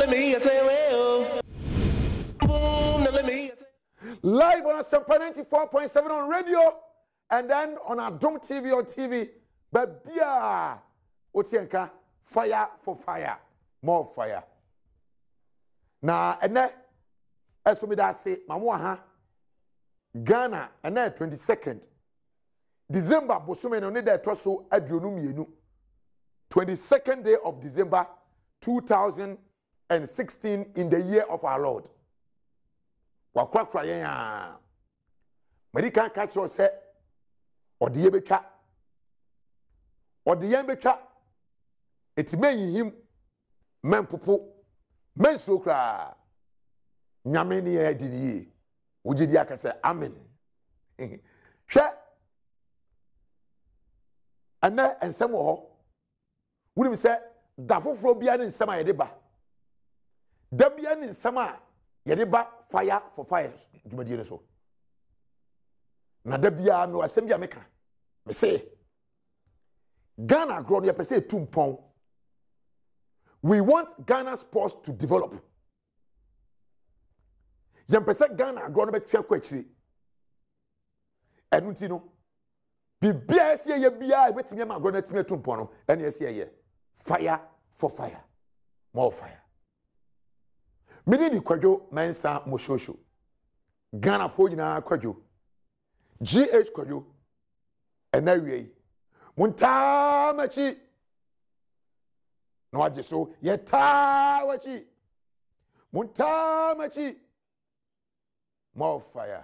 Live on Asempa 94.7 on radio and then on our Dome TV on TV. But yeah, Otienka, fire for fire, more fire. Now, and then, as we say, Mamwa Ghana, and then 22nd December, Bosume no need that so adunum 22nd day of December 2016 in the year of our Lord. Wakwa ya American catch us say odiye betwa odiye betwa etimeyi him mempopo menso kra nyame ne ya diniye wogidi akase amen hwe ana ensem ho wunim se da foforo bia ne nsem ayede ba da bia ne nsem a yede ba fire for fire djumadi so na da bia me wasem bia meka me say Ghana grow no pese tumpon. We want Ghana sports to develop. Yam pese Ghana grow no be twa kwa chiri enu ti no bibia ese ye bia betimi ma grow na timi tumpon no ene ese ye fire for fire, more fire. Mini di kwadwo mensa moshosho Ghana fo nyina kwadwo GH kwadwo enawie munta machi no aje so yeta wachi munta machi more fire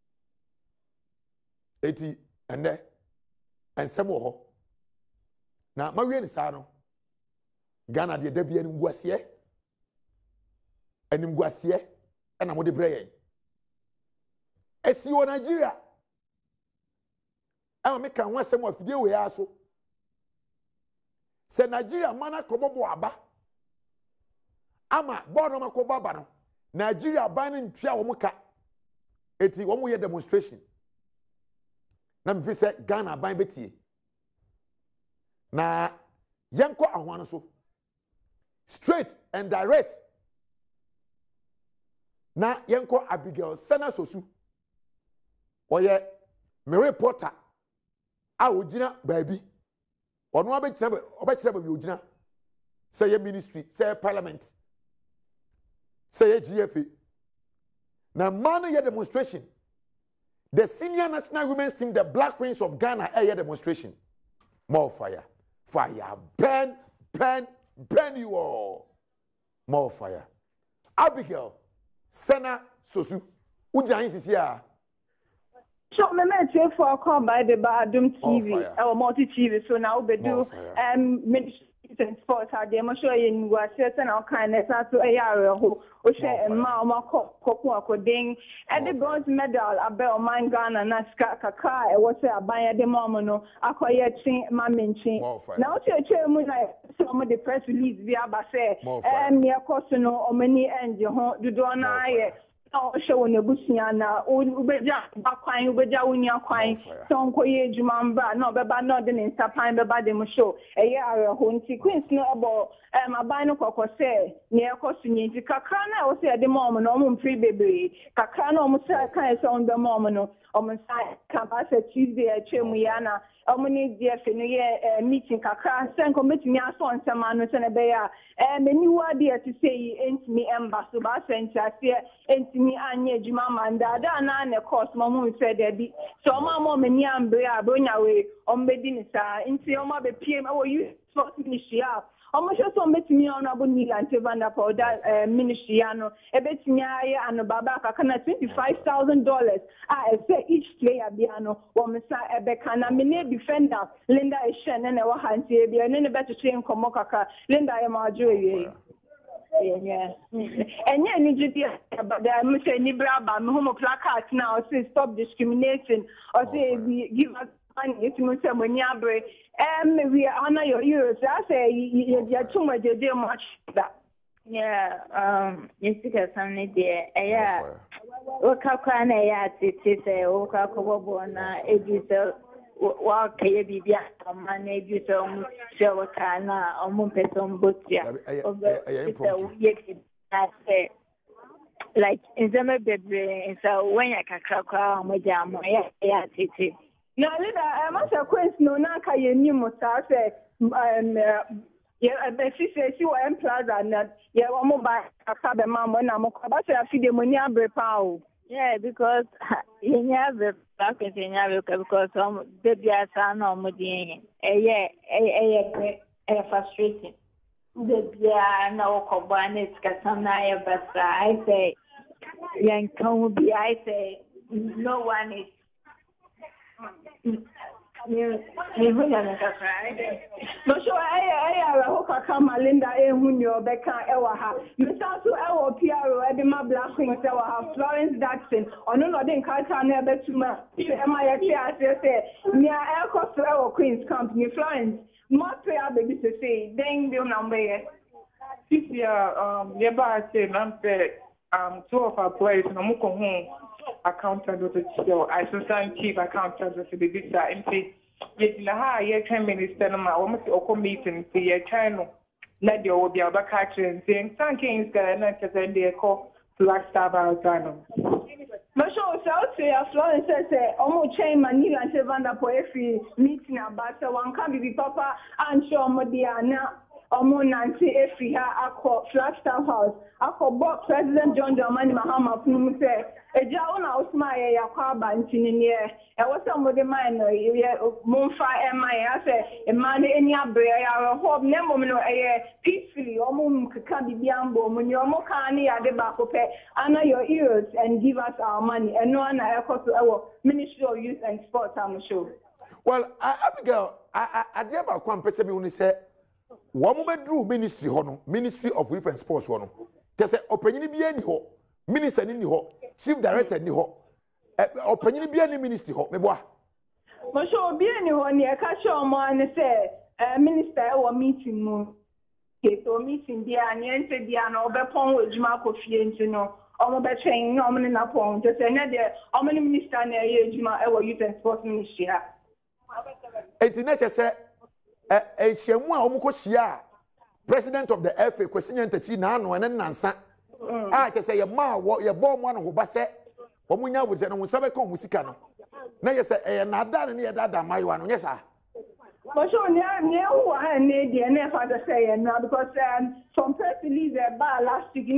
eti ene ensemo ho na mawie ni sa no Ghana de da bia ni nguase animguasie na mo de breye esi wo Nigeria ama me kan wasem afidie we aso se Nigeria mana kobobo aba ama bono makobo aba no Nigeria ban ntwa wo muka eti wo mo ye demonstration na me fi se Ghana ban betie na yanko ahwan so straight and direct na yenko Abigail Sana Sosu oye me reporter a ogina baabi ono obekira baabi ogina say ye ministry say parliament say ye GFA na man ye demonstration the senior national women's team the Black Queens of Ghana ye demonstration more fire burn you all more fire Abigail Sana Sosu uja yin sisi a so me me for call by the Dome TV or multi TV so now we do ministry and sports are dem show in was certain all kindness so area ho o share ma ma ko ding and the bronze medal abel man Ghana na ska kaka e wo say aban de mom no akoye chin ma menchin now che mu na some the press release via ba say me akoso no omani end ho dudo na ye no show na busia na ubeja akwan ubeja unia kwan so nko ye adwuma mbra na obeba na ode ne nsapan beba de mo show eye areho nti queens no ebo aban no kokko say ne ekoso nyi kakra na wo say de mom no mo mfiri bebre kakra na mo say kan say on the mom no omo say kabasa Tuesday achemu yana omuni DF no ye meeting kakra say nko metimi aso nsema no say na be ya meni wadi to say entimi embassy ba sent ase entimi anye adwuma manda da na ne course mo say there bi so mo meni ambre abronya we ombedi ni sa nti o ma be pm wo you sport ministry almost so metimi honorable Nilan Tevanda for that ministry ano ebetimi aye ano baba kana $25,000 say each player biano wo msa ebeka na mini defender Linda Eshen na wa hanti e bia ne beto train komo kaka Linda ya majo ye yeah enye ni jidi but me say ni braba me homo placard now say stop discriminating or say give us money it's me say money abre we honor your heroes I say you too much dey much that yeah you see that something there yeah o kakwa na ya tete say o kakwa bo na eduse wa kaya bibia ama na eduse o mu show kana o mu person botia o be say like in some baby so when you kakra mo jam ya titi na leader ma say queens no na ka ye ni mo sa say yeah be si wo em plaza na yeah wo mo ba aka be ma mo na mo ba say afide mo ni abrepa o. Yeah, because you have the practice in because baby are no more doing frustrating. Baby are no combined Casana, but I say, young can be, I say, no one is. No sure I hope kama Linda Ehunyo Beka Ewaha. Mr. So Ewa Piero Edema Black Queen Ewaha Florence Jackson or no Lodin Carter never to my say near Aircraft Ewa Queen's Company Florence. More prayer baby to say, dang the number. This year, nearby say, two of our players, no home. Accountant of the chief accountant of the business MP. Yet, Laha, Prime Minister, my almost open meeting, the channel. Nadia will be a back and saying, Thank you, and then they call Flagstaff Alzano. Masho, South Florence says, almost chain Manila and Sevanda Poefi meeting about one can be Papa and show Modiana. Omo nanti efi ha akọ Flagstaff House akọ box President John Dramani Mahama funu se eja ona osma ye yakwa ba ntini ne e wo se mo de man no ye monfa e man ya se e man eni abre ya hope ne mo no e peacefully omo keka bibiambo mo ni omo kan ne ya de ba ko pe honor your ears and give us our money and no na e ko so e wo Ministry of Youth and Sports am show. Well, Abigail, I dey ba kwa mpese bi uni se Wamu bedru ministry hono, Ministry of Youth and Sports hono. Kese openyini biya ni ho, minister ni ho, chief director ni ho. Openyini biya ni ministry ho, meboa. Mosho biya ni ho ni eka show mo ane se minister wa meeting mo. Keto meeting biya ni ente biya no obepon ejuma ko fie nti no. Omo be train no omo ni na pon. Just na de omo ni minister na ye ejuma e wa Youth and Sports ministry ha. Enti na chese Eshemu a omuko shia president of the FA kwesinya ntachi na ano ene nansa a kese ye ma wo ye bo mo no hoba se omunya wo se no nsa be ka musika no na ye se na ada ne ye dada mayo ano nyesa but so near who I need the NF say now because from press release last week in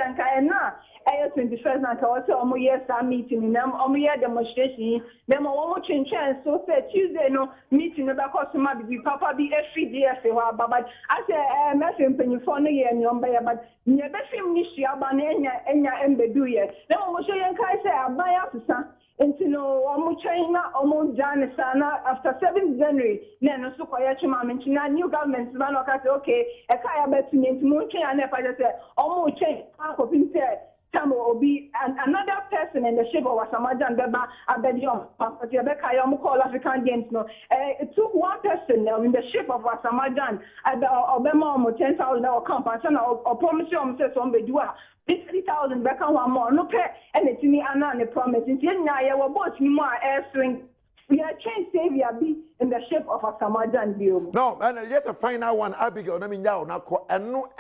na 21st na ka wose omo yes meeting na omo ye demonstration dem omo chinchen so say Tuesday no meeting no be customer be papa be FDF ho ababa I say message penifo no ye nyom be but nye be film ni hia ba na enya embedu ye dem omo show yen kai say abaya afisa until no omo China omo Jan sana after 7th January na no so koye chuma menchina new government man okay e kai abetu nti mo twen ana pa say omo chen akopin say Tamo Obi and another person in the shape of Asamajan Beba Abedion, call African Games. No, it took one person in the shape of Asamajan at the Obama $10,000 compensation or promise you says on Bedua. 50,000 back on one more. No pay and it's me and promise. In Kenya, we both more air swing. We are changed savior be in the shape of Asamajan view. No, and just a final one, Abigail. I mean, now, and no,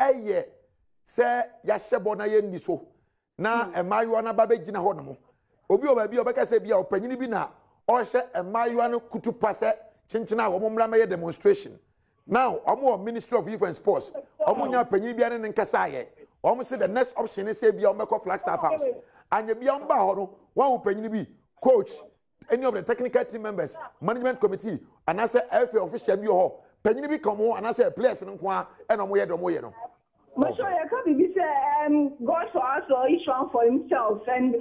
say, Yashabo na yendi so. Na emayiwa na babe gina ho no obi obabi obeka se bia opanyini bi na o hye emayiwa no kutupa se chinchina wo mmra ma demonstration now omo Ministry of Youth and Sports omo nya panyini bia ne nkasa aye omo se the next option is say bia omeko Flagstaff House anya bia mba ho no one panyini bi coach any of the technical team members management committee and as a FA official bi ho panyini bi come ho and as a players no kwa e no mo ye do mo ye no. But so I can't be God for us or each one for himself. And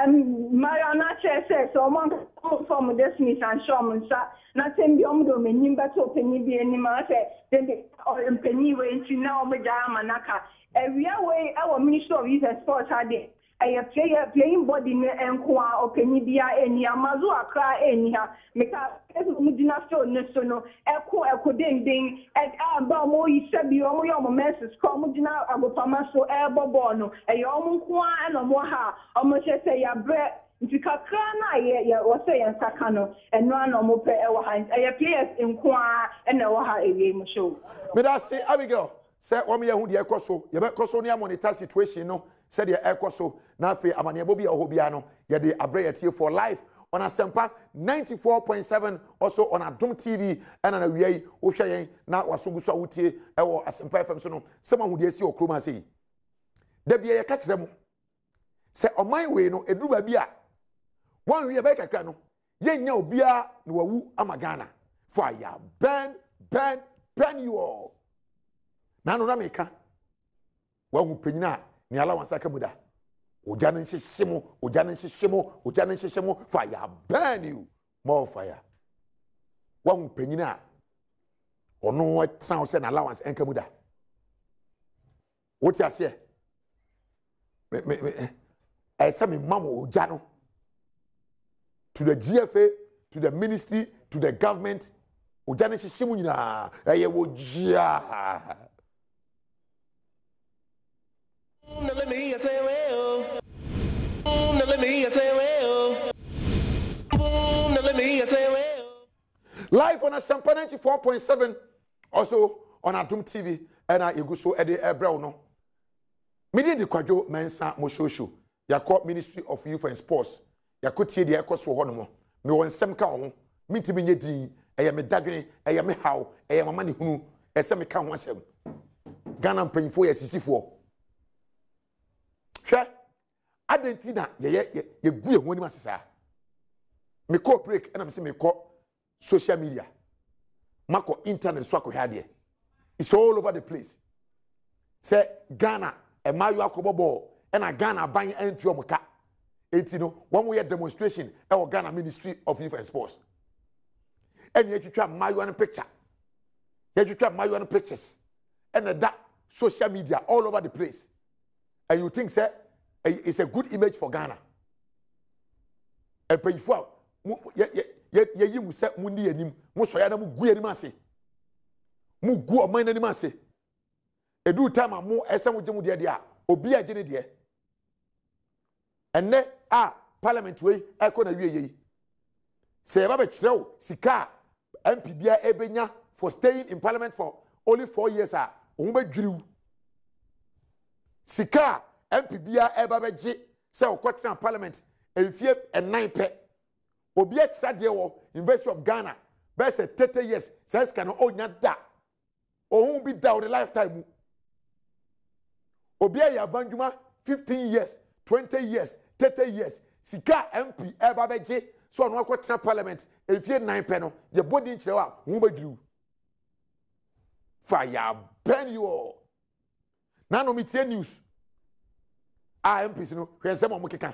Mariana says, so among from the Smith and Sherman, nothing beyond the menu, but open be any matter, then or in penny way to now, Madame Manaka. Every way our Minister of Youth and Sports had it. I playing body and qua or penny bia any Amazua cry anyhow. Make up Mudina so no echo ding and Abamo Sabi Omo messes come Mudina Abopama so airborne a young qua and a moha almost say a bread. If you can was saying Sakano and run on Mope Ewa Hines, I players in Qua and Oha a game show. But I say, Abigail, say wo me hu de ekoso ye be koso ne monitor situation no say de ekoso na afi amane bo bia ohobia no ye de abreyete for life on Asempa 94.7 also on Adom TV and na wiei wo hwe yen na wasoguso awutie ewo Asempa FM so no sema hu de esi okroma sei da bia ye ka kire mu se oman we no eduru ba bia wan wi be kakra no ye nya obia na wawu amagana fire burn you all na no na meka wa hu panyina ni allowance aka muda oja nan hyehyemo fire burn you more fire wa hu panyina ono tran se na allowance enka muda woti ase I say me mamo oja no to the GFA, to the ministry, to the government. Ojane hyehyemu nyina eye wojia. Live on Asempa 94.7 also on Adom TV and Eguso Ede Ebrel no. Media de Kwadwo Mensa Moshosho. Yakọ Ministry of Youth and Sports. Yakọ tie de ekoso ho no mo. Me won sem ka ho. Mintimi nye din. Eye me dadwene, eye me haw, eye mama ne hunu. Ese me ka ho asem. Ghana mpanyfo ye sisifo. Hwe adentina ye gu ye ho ni masesa. Me call break and I'm say me call social media. Mako internet so akohwa de. It's all over the place. Say Ghana e mayu akobobo and Ghana ban entry omuka. Enti no one way demonstration e Ghana Ministry of Youth and Sports. And you try mayu an picture. You try mayu an pictures. And that social media all over the place. And you think say it's a good image for Ghana. And pay for ye mu se mu ni anim mu so ya na mu gu anim ase. Mu gu o man anim ase. Edu time amu ese mu gemu de a obi agene de enne a parliament we eko na wieye se ba be kirew sika MP bia ebenya for staying in parliament for only 4 years a ohun be dwiriw sika MP bia eba be gi se okotra parliament enfie enan pe obi a kira de wo University of Ghana be se 30 years se sika no onya da ohun bi da o the lifetime obi a yabanjuma 15 years 20 years 30 years sika MP eba beje so no akwotena parliament efie 9 pe no ye body nkirewa hu baduru fire burn you all na no metie news MPs no hwensem omo keka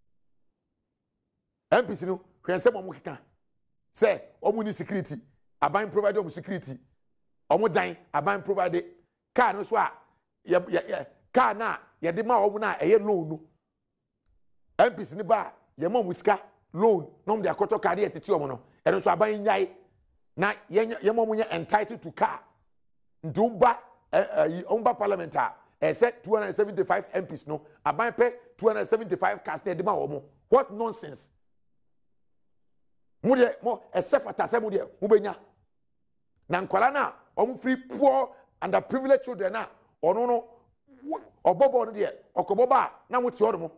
MPs no hwensem omo keka say omo ni security aban provide omo security omo dan aban provide car no so a car na ye de ma omo na eye loan no MPs ni ba ye ma musika loan no de akoto car de tete omo no e no so aban nyai na ye ma omo nya entitled to car nduba omba parliament a said 275 MPs no aban pe 275 cars de ma omo what nonsense mu de mo esefata se mu de mu benya na nkwala na omo free poor underprivileged children na ono no obobo no de okoboba na muti odo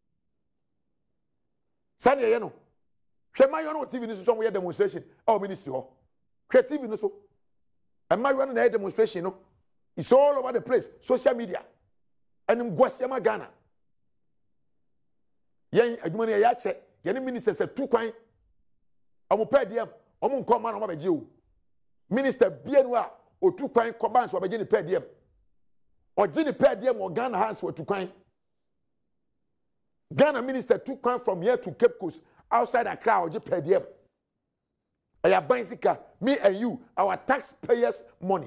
sani ye no hwe mayo no TV ni so mo ye demonstration o ministry ho hwe TV no so e mayo no na demonstration no it's all over the place social media and ngwasiama Ghana yen adwuma ne ya che ye ne minister se tu kwan omo pediem omo nkoma na omo beje o minister bienu a otu kwan koban so beje ne pediem oje ne pediem o Ghana hands otu kwan Ghana minister took one from here to Cape Coast outside Accra oje pediem aya bansika me and you our taxpayers money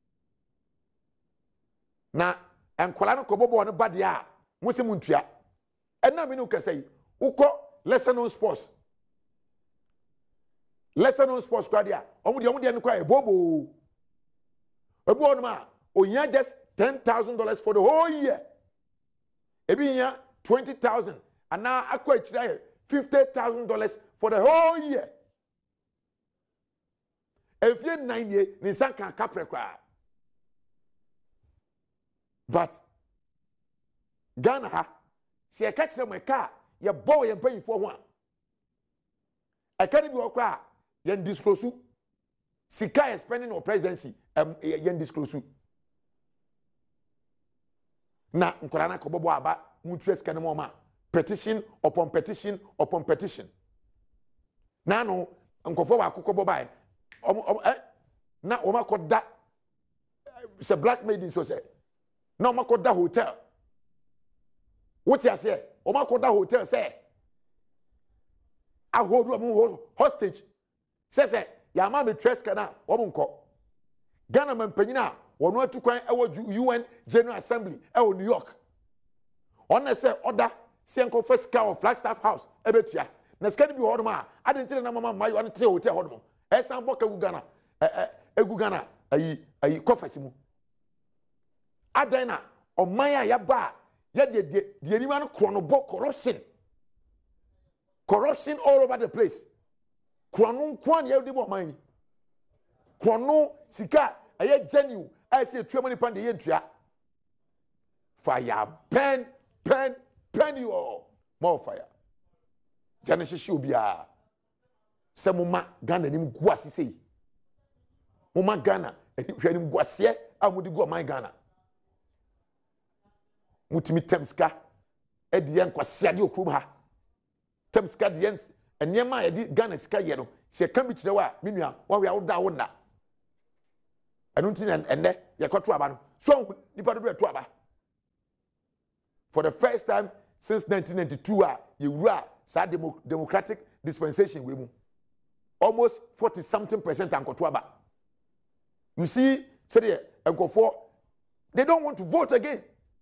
na enkola no kobobo no bade a musimu ntua enna me no kasai ukọ lesser known sports kwadia omo de no kwa ebobo no ma onya just $10,000 for the whole year ebi nya 20,000 and now akwa chira $50,000 for the whole year if you 9 years ni sanka kapre kwa but Ghana ha se catch them a car ye boy and paying for one. I can't be okra yen disclose sika is spending on presidency yen disclose na nkola na kobobo aba mutres kan mo ma petition upon petition upon petition na no nkofo ba kokobo bai na o makoda se black maiden so say na o makoda hotel what you say o makoda hotel say a hold hostage say ya ma me tres kana o nko Ghana man panyina wono atukwan e UN General Assembly e New York on say order say nko first car of Flagstaff House e betua na ska bi ho ma adentire na mama mayo an te hotel ho no e san boka gu Ghana egu Ghana ayi coffers mu adena o man ya ba ya de ni man chronobo corruption all over the place chrono kwan ya de bo man chrono sika aye genuine I say too many pound ye ntua fire pen you all more fire Genesis obia se moma Ghana nim guase sei moma Ghana hwanim guase amudi go man Ghana mutimi temska ediyen kwase ade okrum ha temska diyen enema edi Ghana sika ye no se kan bi kire wa menua wa we awoda wona anu ntin enne ye kwato aba no so nipa do eto aba for the first time since 1992 ye wura sa democratic dispensation we mu almost 40-something% ankoto aba. You see say the enkofo they don't want to vote again.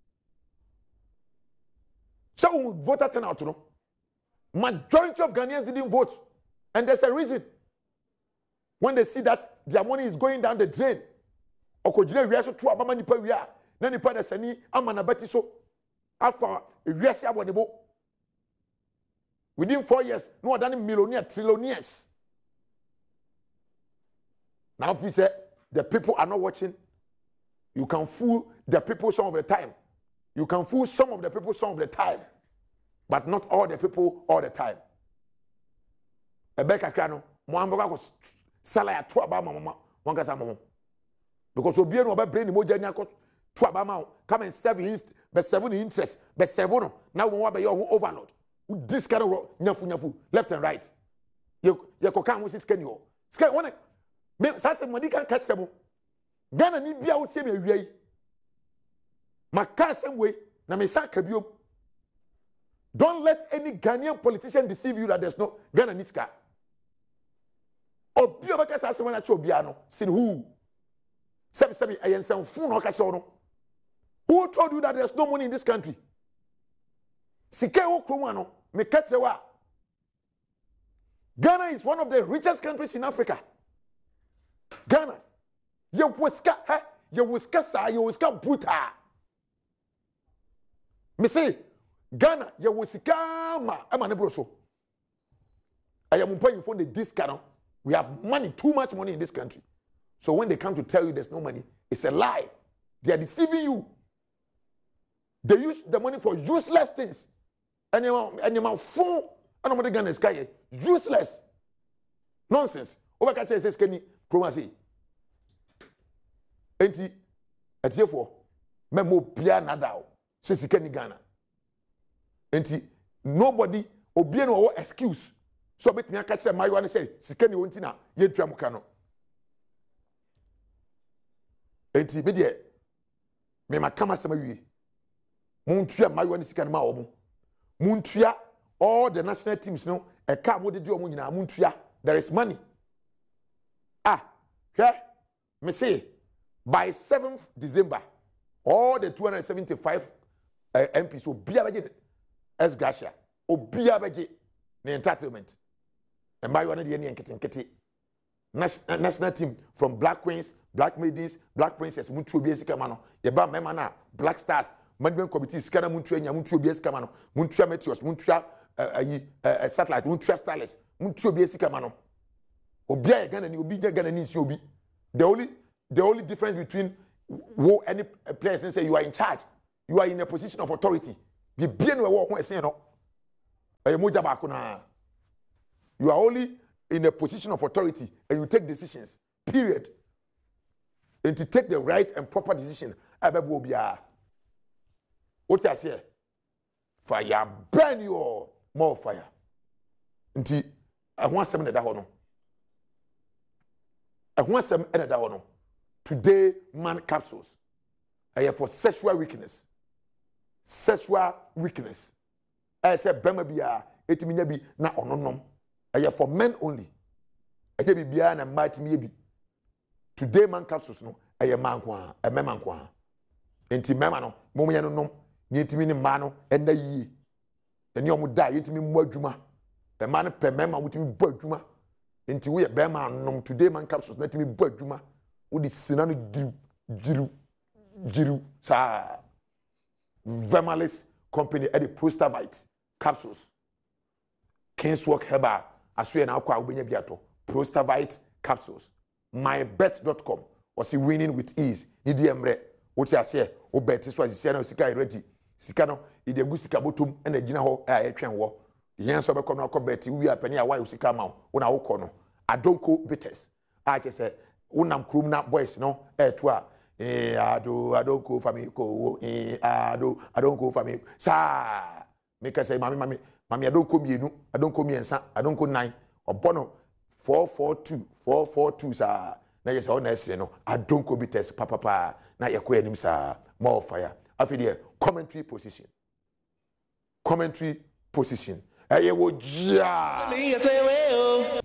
So voter turnout no majority of Ghanaians didn't vote and there's a reason. When they see that their money is going down the drain okojire wiase to abama nipa wia na nipa da sani amana beti so afa wiase abonebo within 4 years no other millionaire trillionaires. Now if we say the people are not watching, you can fool the people some of the time. You can fool some of the people some of the time, but not all the people all the time. Ebeka krano mo amboka ko sala ya to abama mama wankasa mama because obienu oba brain moja ni akọ to abama come and serve interest be serve no now we want be your overload this kind of nyafu left and right ye ko kan wo scan yo scan one me sase modi kan catch them Ghana ni bia wo tie me awiai maka same way na me saka biom. Don't let any Ghanaian politician deceive you that there's no Ghana niska obi obaka sase wana cho bia no sin who sebi ayensan fu no ka no. Who told you that there's no money in this country? Sike wo kromo no me catch wa Ghana is one of the richest countries in Africa. Ghana ye wuska buta me say Ghana ye wuska ma amane broso ayam mpanyifo for the discount. We have money, too much money in this country. So when they come to tell you there's no money, it's a lie. They are deceiving you. They use the money for useless things. And you fool and nobody Ghana sky useless nonsense. Over catch says Kenny Chromasi. Enti atiefo memo bia nadao says Kenny Ghana. Enti nobody obia no excuse. So bet me catch my one say Sikeni wontina yentua muka no. Enti be de me makama sama wie. Muntua my one sikani ma omo. Muntua all the national teams no e ka mo de omo nyina muntua there is money. Me say by 7th December all the 275 MPs obia beje as gracia obia beje the entitlement. And my one the nkete national team from Black Queens, Black Maidens, Black Princess, Muntu Obiesi Kamano, Yeba Memana, Black Stars, Management Committee, Skana Muntu Enya, Muntu Obiesi Kamano, Muntu Meteors, Muntu Satellite, Muntu Starless, Muntu Obiesi Kamano. Obia Ghana ni Obi Ghana ni si Obi. The only difference between wo any players and say you are in charge, you are in a position of authority. Be bien we wo ho ese no. Moja ba ko na. You are only in a position of authority and you take decisions. Period. And to take the right and proper decision. Abebo bia. What you say? Fire burn you all. More fire. Nti I want some in the hono. I want some in the hono. Today man capsules. I have for sexual weakness. Sexual weakness. I say bema bia etimi nya bi na ononom. I have for men only. I say bia na mma timi bi. Today man capsules no I am man kwa, a man kwa. Enti mema no mo me no nom. Yetimi ni ma no enda yi. Eni omo da yetimi mo adwuma. The man per mema wutimi bo adwuma. Enti we be man nom today man capsules na timi bo adwuma. Wo di sina no jiru sa Vermalis company at the Prostavite capsules. Kingswalk Herbal aswe na akwa obenya biato. Prostavite capsules. mybet.com or see winning with ease. Ni di emre. What you say? O bet so as na sika ready. Sika no e de gu sika botom na gina ho a etwen wo. Yen so be kom na bet wi apani a why sika ma wo na wo kɔ no. Adonko bitters. I can say unam krum na boys no to a adonko family ko adonko family sa make say mami adonko mienu adonko miensa adonko 9 obono 442 sa na yes o na esre no adonko bitters papa na yakɔ anim sa more fire afi there commentary position eye wo jia